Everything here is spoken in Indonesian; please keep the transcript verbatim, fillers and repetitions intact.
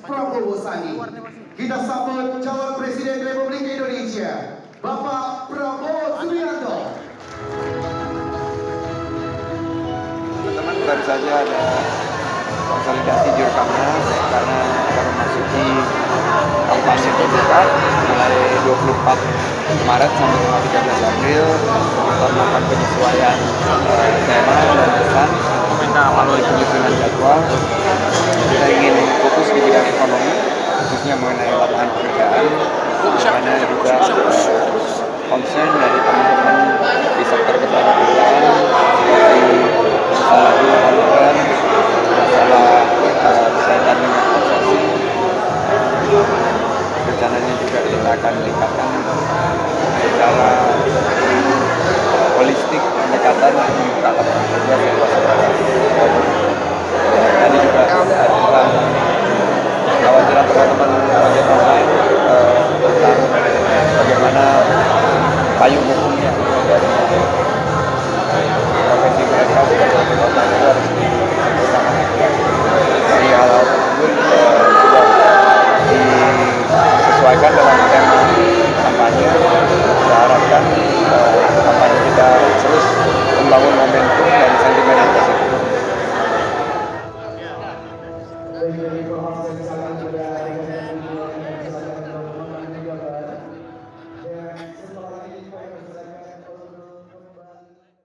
Prabowo Sandi. Kita sambut calon Presiden Republik Indonesia, Bapak Prabowo Subianto. Teman-teman, baru saja ada konsolidasi Jurkamnas karena akan memasuki kampanye terbuka mulai dua puluh empat Maret sampai tanggal tiga belas April untuk melakukan penyesuaian uh, tema dan pesan melalui penyusunan jadwal. Kita ingin fokus di bidang ekonomi, khususnya mengenai lapangan pekerjaan, karena juga uh, concern dari teman-teman di sektor ketenagakerjaan seperti masalah guru honorer, masalah uh, berkaitan dengan outsourcing. Rencananya juga kita akan meningkatkan secara holistik pendekatan membuka lapangan kerja seluas-luasnya. Tadi juga ada tentang kekhawatiran teman-teman ojek online uh, tentang bagaimana payung hukumnya dari profesi mereka sebagai ojek online itu harus disempurnakan. Dari hal-hal tersebut uh, sudah disesuaikan